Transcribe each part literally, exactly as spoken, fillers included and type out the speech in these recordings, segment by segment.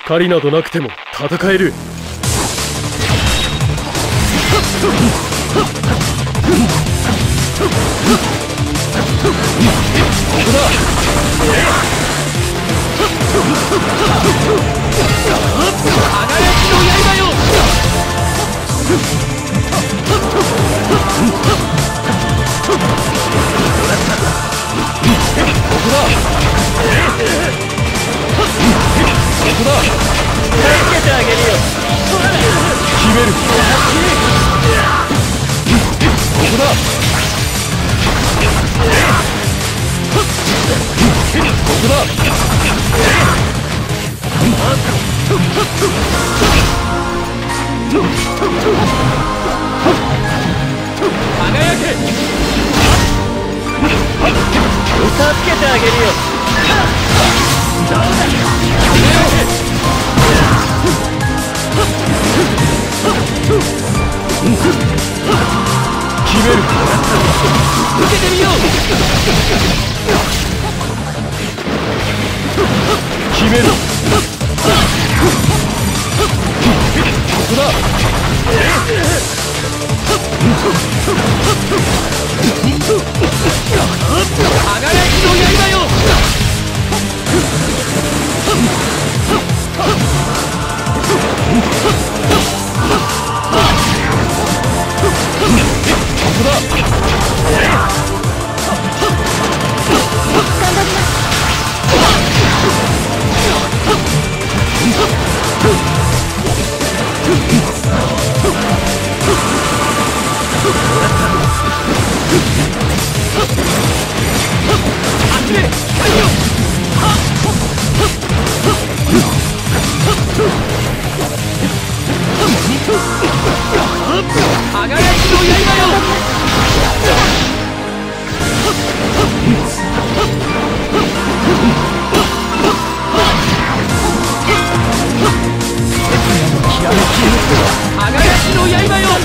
光などなくても戦える。ここだ。輝きの刃よ。ここだ。ここだ。助けてあげるよ。決める。ここだ。ここだ。輝け。助けてあげるよ。どうだ。輝け。決める。受けてみよう。決める。ここだ。輝きの刃よ。ここだ。頑張ります。輝きの刃よ。輝きの刃よ。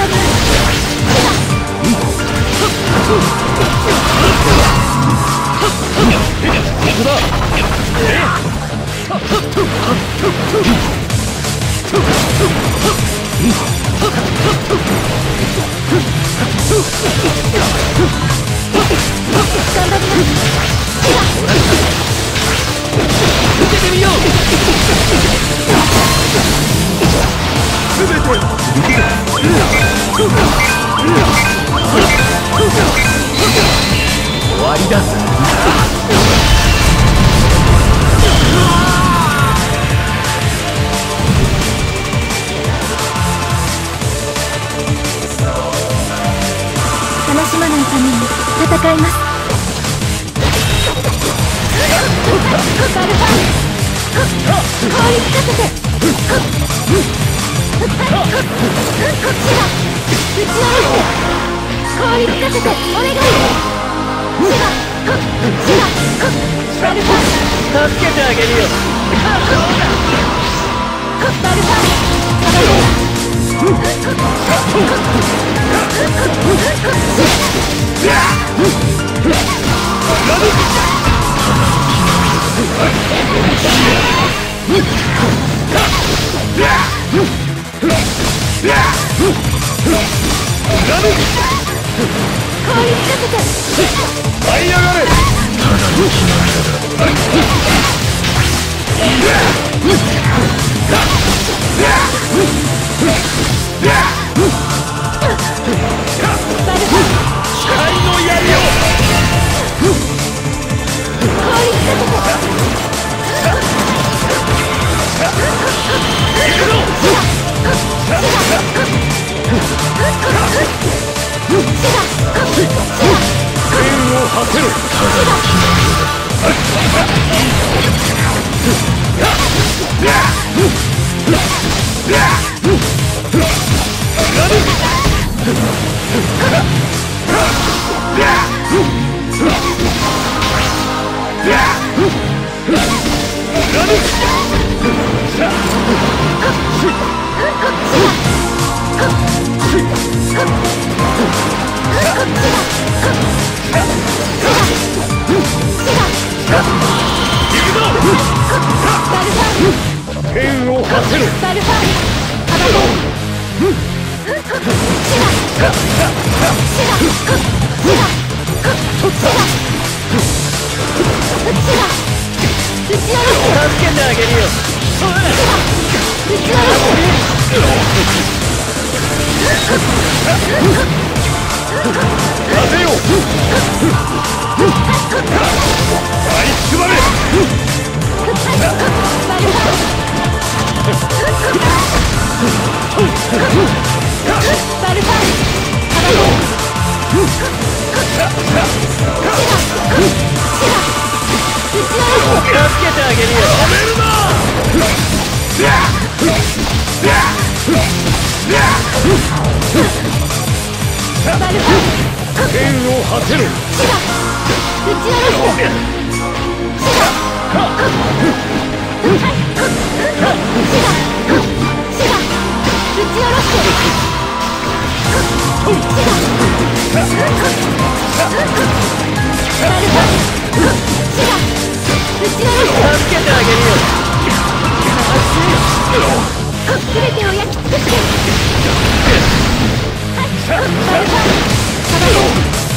ここだ。受けてみよう。すべて終わりだ。 悲しまないために戦います。バルファン、氷つかせて。こっちだ。打ち直して氷つかせてお願い。シガシガバルファン、 助けてあげるよ。 バルファン、サバレー舞い上がれ。ただの気の光の槍よ。剣を馳せろ。剣をせる。 バルファーアバトンシガシガシガシガ打ち下ろして助けてあげるよ。 シガ打ち下ろ当てよう。あいつまれ。 バルファーバルファーアバトンシガシガ打ち下ろして助けてあげるよ。止めるな。 バルファー剣を果てろ。 シガ打ち下ろしてシガシガシガ打ち下ろしてシガバルファーシガ打ち下ろして助けてあげるよ。 全てを焼き尽くしてバルファーサバトン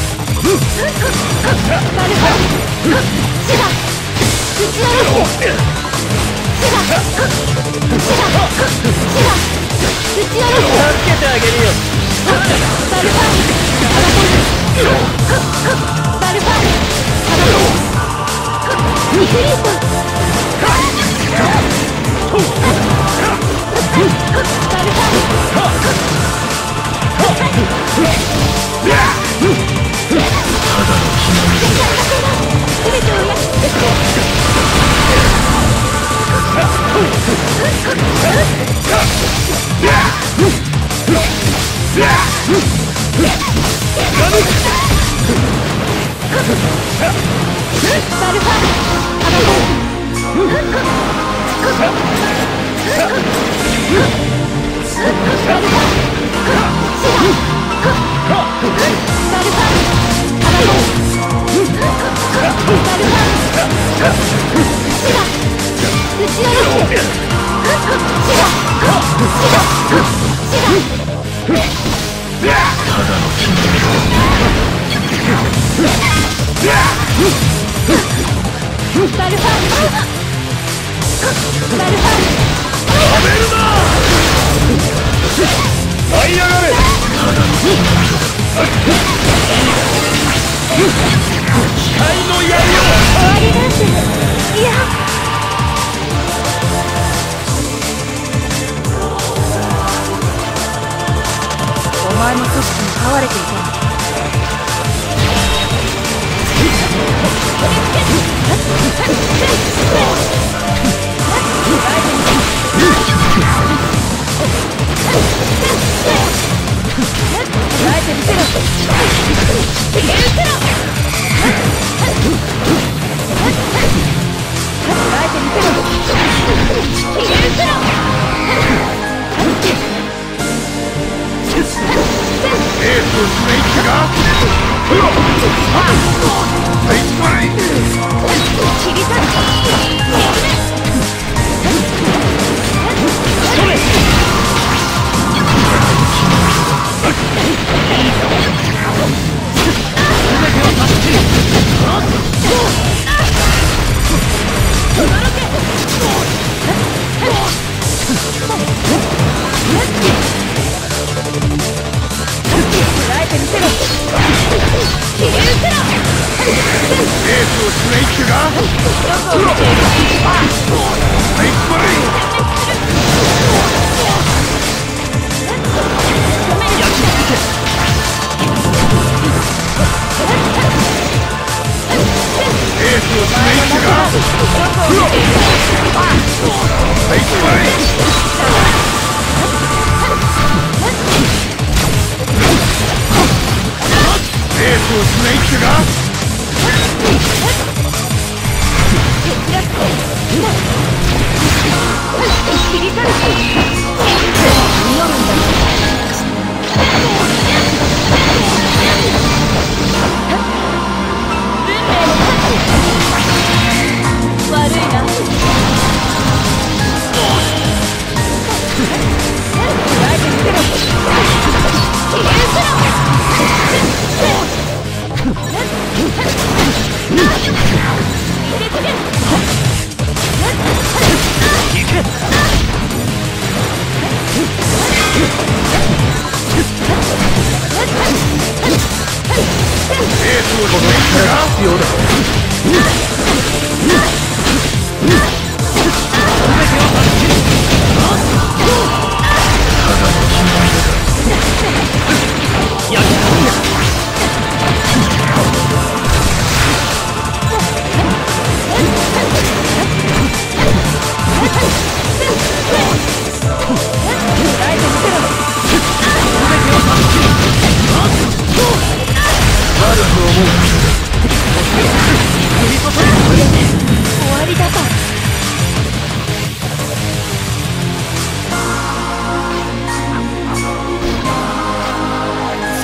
バルファーシガ打ち下ろしてシガシガシガ打ち下ろして助けてあげるよ。 バルファーアバトンバルファーアバトンリフリートバルファー全てを焼き尽くしてバルファーアバトン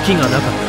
隙がなかった。